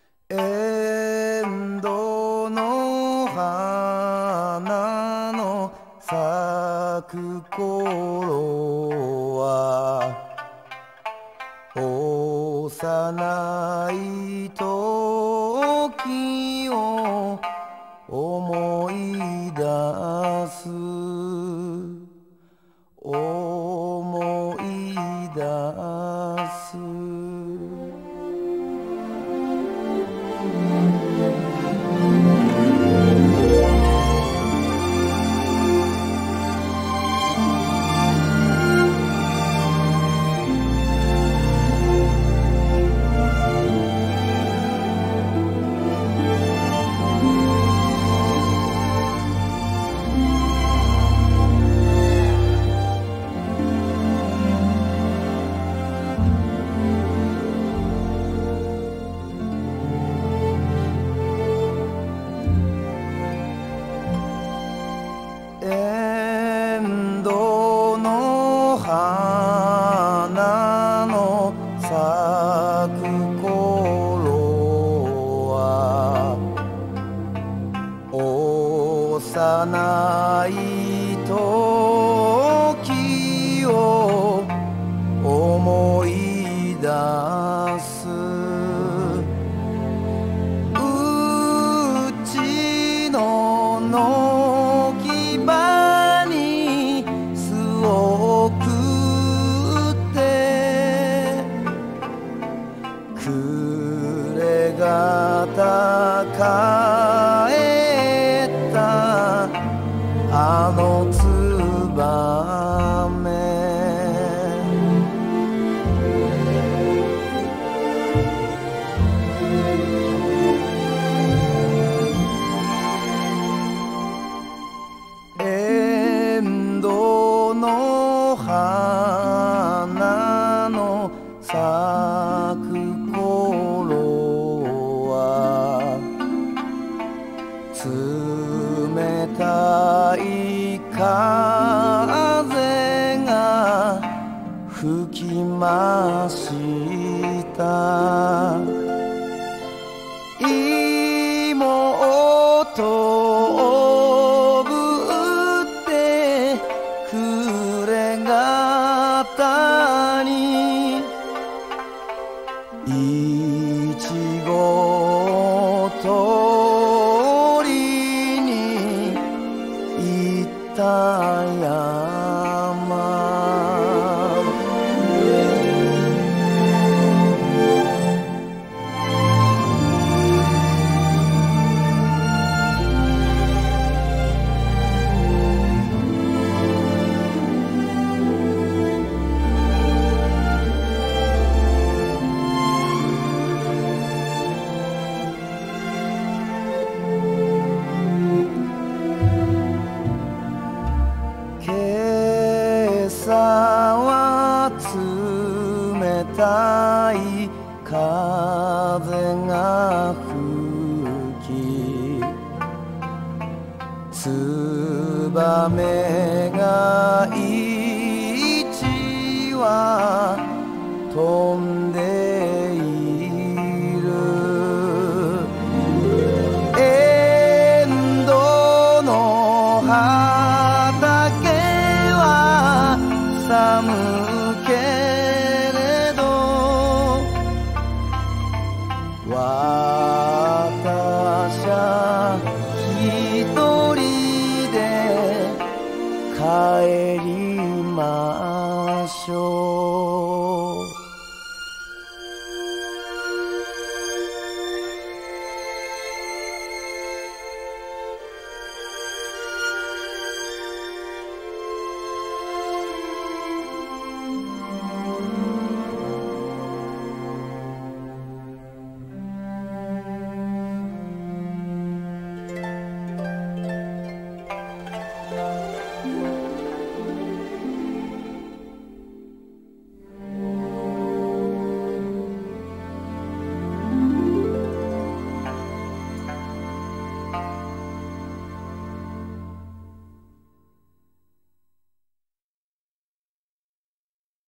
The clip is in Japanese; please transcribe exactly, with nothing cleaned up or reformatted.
エンドの花の咲く頃は幼い時を思い出す思い出すエンドの花の咲く頃は幼い時を思い出すうちの軒場に巣をくって暮れがた帰ったあのツバメエンドの花の咲く頃は冷たい風が吹きました妹をぶって暮れがたにいちごを取りに行った山今朝は冷たい風が吹きツバメが一羽飛んでいるエンドの畑は寒けれど私は一人で帰りましょう